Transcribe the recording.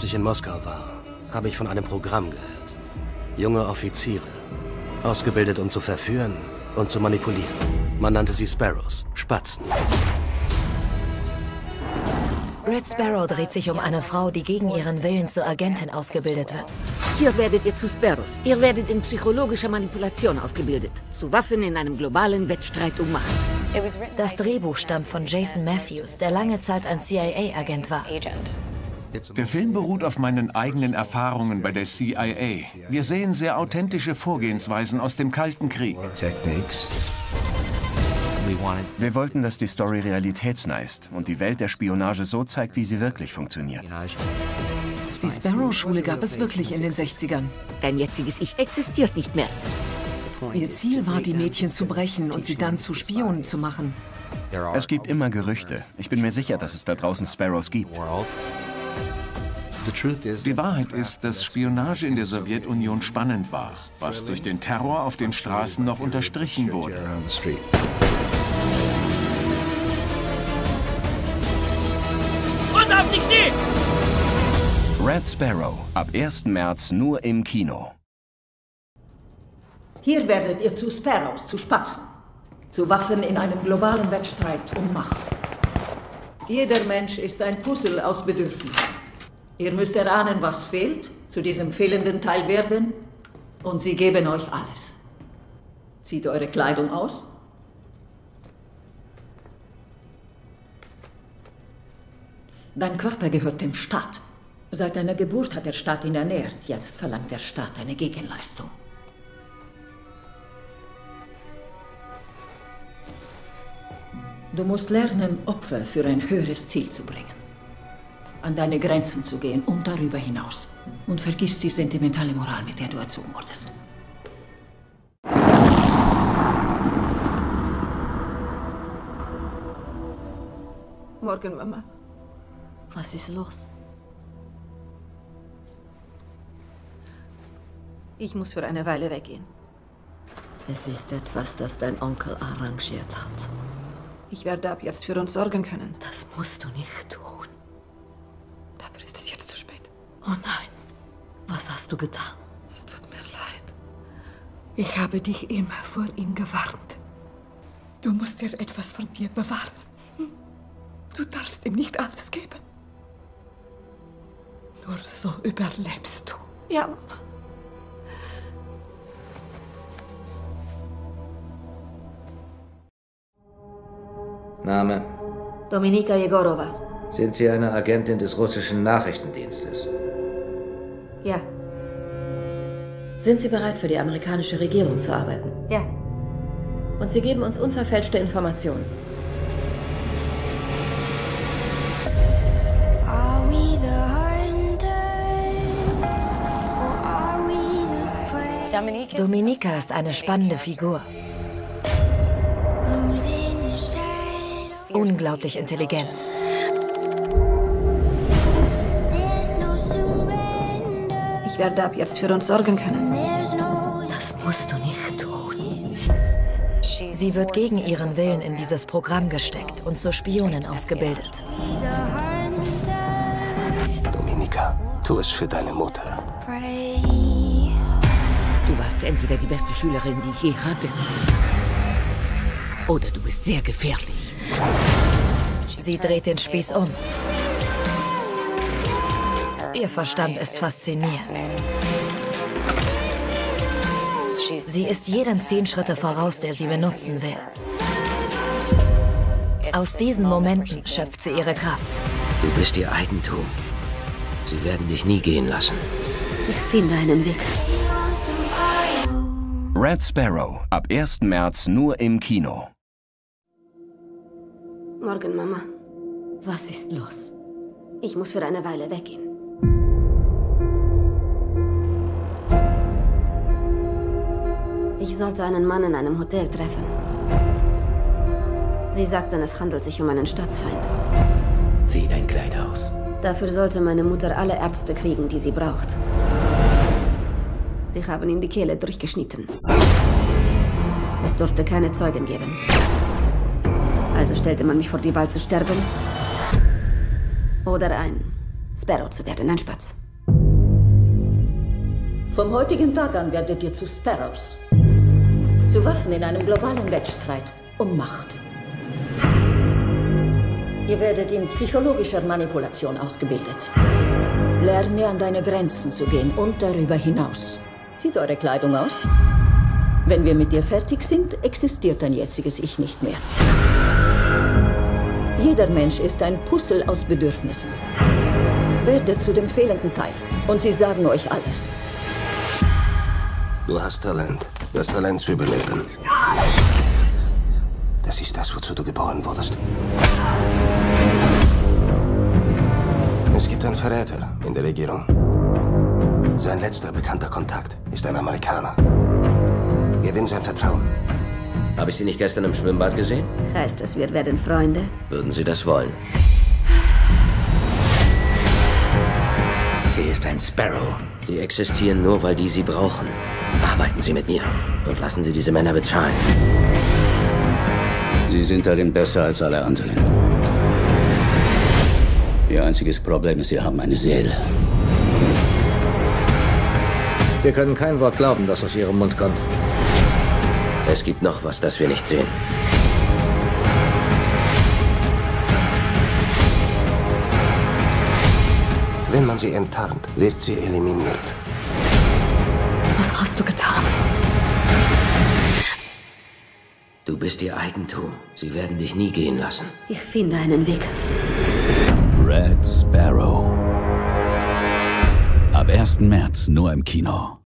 Als ich in Moskau war, habe ich von einem Programm gehört. Junge Offiziere, ausgebildet, um zu verführen und zu manipulieren. Man nannte sie Sparrows, Spatzen. Red Sparrow dreht sich um eine Frau, die gegen ihren Willen zur Agentin ausgebildet wird. Hier werdet ihr zu Sparrows. Ihr werdet in psychologischer Manipulation ausgebildet. Zu Waffen in einem globalen Wettstreit um Macht. Das Drehbuch stammt von Jason Matthews, der lange Zeit ein CIA-Agent war. Der Film beruht auf meinen eigenen Erfahrungen bei der CIA. Wir sehen sehr authentische Vorgehensweisen aus dem Kalten Krieg. Wir wollten, dass die Story realitätsnah ist und die Welt der Spionage so zeigt, wie sie wirklich funktioniert. Die Sparrow-Schule gab es wirklich in den 60ern. Dein jetziges Ich existiert nicht mehr. Ihr Ziel war, die Mädchen zu brechen und sie dann zu Spionen zu machen. Es gibt immer Gerüchte. Ich bin mir sicher, dass es da draußen Sparrows gibt. Die Wahrheit ist, dass Spionage in der Sowjetunion spannend war, was durch den Terror auf den Straßen noch unterstrichen wurde. Und auf die Knie! Red Sparrow, ab 1. März nur im Kino. Hier werdet ihr zu Sparrows, zu Spatzen. Zu Waffen in einem globalen Wettstreit um Macht. Jeder Mensch ist ein Puzzle aus Bedürfnissen. Ihr müsst erahnen, was fehlt, zu diesem fehlenden Teil werden, und sie geben euch alles. Zieht eure Kleidung aus. Dein Körper gehört dem Staat. Seit deiner Geburt hat der Staat ihn ernährt. Jetzt verlangt der Staat eine Gegenleistung. Du musst lernen, Opfer für ein höheres Ziel zu bringen. An deine Grenzen zu gehen und darüber hinaus. Und vergiss die sentimentale Moral, mit der du erzogen wurdest. Morgen, Mama. Was ist los? Ich muss für eine Weile weggehen. Es ist etwas, das dein Onkel arrangiert hat. Ich werde ab jetzt für uns sorgen können. Das musst du nicht tun. Dafür ist es jetzt zu spät. Oh nein. Was hast du getan? Es tut mir leid. Ich habe dich immer vor ihm gewarnt. Du musst dir etwas von mir bewahren. Du darfst ihm nicht alles geben. Nur so überlebst du. Ja, Mama. Name? Dominika Jegorova. Sind Sie eine Agentin des russischen Nachrichtendienstes? Ja. Sind Sie bereit, für die amerikanische Regierung zu arbeiten? Ja. Und Sie geben uns unverfälschte Informationen. Dominika ist eine spannende Figur. Unglaublich intelligent. Ich werde ab jetzt für uns sorgen können. Das musst du nicht tun. Sie wird gegen ihren Willen in dieses Programm gesteckt und zur Spionin ausgebildet. Dominika, tu es für deine Mutter. Du warst entweder die beste Schülerin, die ich je hatte, oder du bist sehr gefährlich. Sie dreht den Spieß um. Ihr Verstand ist faszinierend. Sie ist jedem 10 Schritte voraus, der sie benutzen will. Aus diesen Momenten schöpft sie ihre Kraft. Du bist ihr Eigentum. Sie werden dich nie gehen lassen. Ich finde einen Weg. Red Sparrow, ab 1. März nur im Kino. Morgen, Mama. Was ist los? Ich muss für eine Weile weggehen. Ich sollte einen Mann in einem Hotel treffen. Sie sagten, es handelt sich um einen Staatsfeind. Zieh dein Kleid aus. Dafür sollte meine Mutter alle Ärzte kriegen, die sie braucht. Sie haben ihm die Kehle durchgeschnitten. Es durfte keine Zeugen geben. Also stellte man mich vor die Wahl zu sterben oder ein Sparrow zu werden, ein Spatz. Vom heutigen Tag an werdet ihr zu Sparrows. Zu Waffen in einem globalen Wettstreit um Macht. Ihr werdet in psychologischer Manipulation ausgebildet. Lerne an deine Grenzen zu gehen und darüber hinaus. Zieht eure Kleidung aus. Wenn wir mit dir fertig sind, existiert dein jetziges Ich nicht mehr. Jeder Mensch ist ein Puzzle aus Bedürfnissen. Werdet zu dem fehlenden Teil und sie sagen euch alles. Du hast Talent. Das Talent zu überleben. Das ist das, wozu du geboren wurdest. Es gibt einen Verräter in der Regierung. Sein letzter bekannter Kontakt ist ein Amerikaner. Gewinn sein Vertrauen. Habe ich Sie nicht gestern im Schwimmbad gesehen? Heißt das, wir werden Freunde? Würden Sie das wollen? Sie ist ein Sparrow. Sie existieren nur, weil die Sie brauchen. Arbeiten Sie mit mir und lassen Sie diese Männer bezahlen. Sie sind darin besser als alle anderen. Ihr einziges Problem ist, Sie haben eine Seele. Wir können kein Wort glauben, das aus Ihrem Mund kommt. Es gibt noch was, das wir nicht sehen. Wenn man sie enttarnt, wird sie eliminiert. Was hast du getan? Du bist ihr Eigentum. Sie werden dich nie gehen lassen. Ich finde einen Weg. Red Sparrow. Ab 1. März nur im Kino.